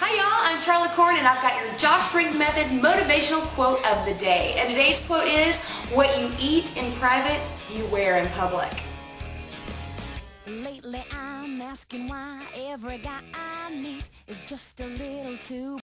Hi y'all, I'm Charla Corn and I've got your Jawstring Method motivational quote of the day. And today's quote is, what you eat in private, you wear in public. Lately I'm asking why every guy I meet is just a little too